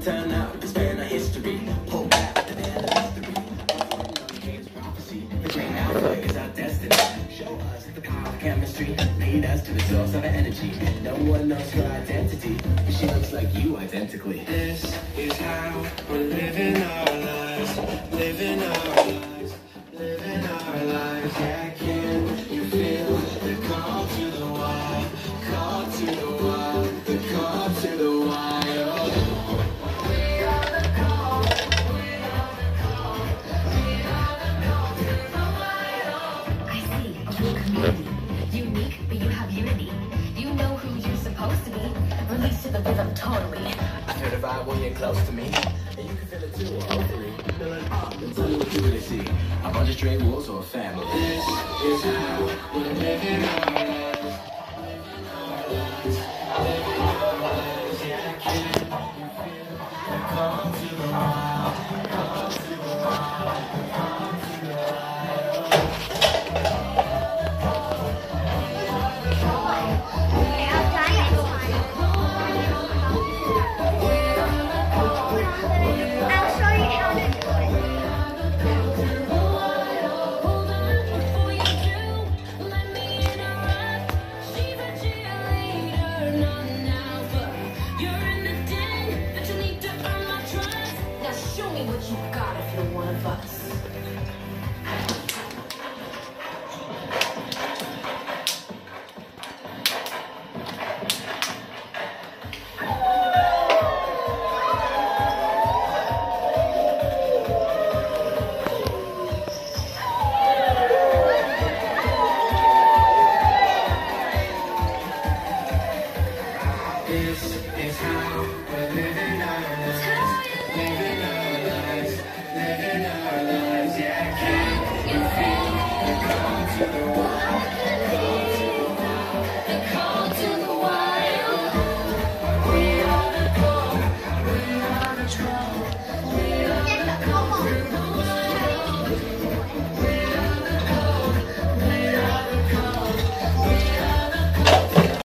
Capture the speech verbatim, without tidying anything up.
Turn out to span our history. Pull back the veil of mystery. Prophecy. The great alpha is our destiny. Show us the power of chemistry. Lead us to the source of our energy. No one knows her identity, but she looks like you identically. This is how we're living our lives. Living our lives. Living our lives. Yeah, can you feel the call to the wild? Call to the wild. The call to the wild. Unique, but you have unity. You know who you're supposed to be. Release to the rhythm totally. I feel the vibe when you're close to me, and you can feel it too, hopefully. Feel it up and tell me what you really see. A bunch of stray wolves or a family. This is how we're living our lives. Living our lives. Living our lives. Yeah, can you feel the call to the wild? Call to the wild. Call to the wild. What you got if you're one of us. This is how we're living our lives. Living our lives. Living our lives. Yeah, can you feel the call to the wild?